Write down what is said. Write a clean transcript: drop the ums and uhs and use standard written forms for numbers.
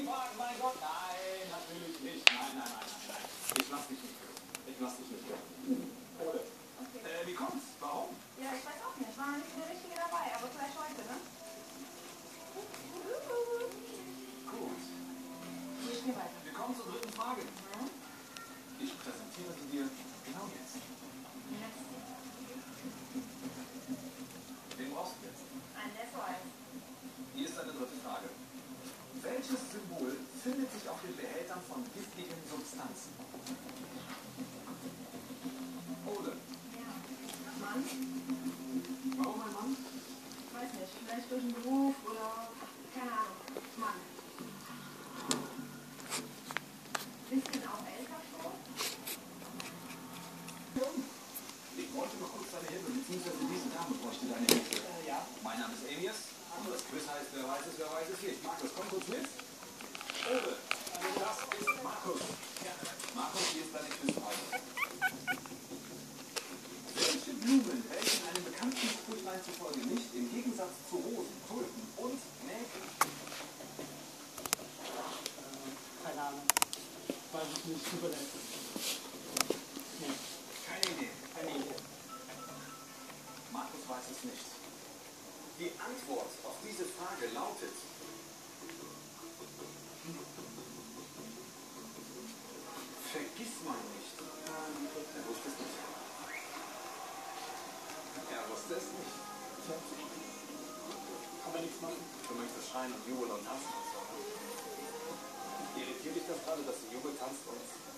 fragen, mein Gott, nein, natürlich nicht. Nein. Ich lass dich nicht hören. Ich lass dich nicht hören. Ole. Okay. Wie kommt's? Warum? Ja, ich weiß auch nicht. War noch nicht der Richtige dabei, aber vielleicht heute, ne? Gut. Wir spielen weiter. Wir kommen zur dritten Frage. Ich präsentiere sie dir genau jetzt. Wen brauchst du jetzt? Ein SOS. Hier ist eine dritte Frage. Welches Symbol findet sich auf den Behältern von giftigen Substanzen? Ole. Ja. Mann? Warum ein Mann? Weiß nicht. Vielleicht durch den Beruf oder keine Ahnung. Mann. Bisschen auch älter schon? Ich bräuchte noch kurz deine Hilfe, beziehungsweise diese Dame bräuchte deine Hilfe. Ja. Mein Name ist Elias. Das Quiz heißt, wer weiß es nicht. Markus, komm kurz mit. Ole, das ist Markus. Markus, hier ist deine Quizfrage. Welche Blumen welchen einem bekannten Sprüchlein zufolge nicht im Gegensatz zu Rosen, Tulpen und Nelken? Keine Ahnung. Weiß ich nicht. Überdenken. Nee, Keine Idee. keine Idee. Markus weiß es nicht. Die Antwort auf diese Frage lautet: Vergiss mal nicht. Er wusste es nicht. Er wusste es nicht. Tja. Kann man nichts machen. Du möchtest schreien und jubeln und tanzen und so. Ne? Irritiert dich das gerade, dass du jubelst, tanzt und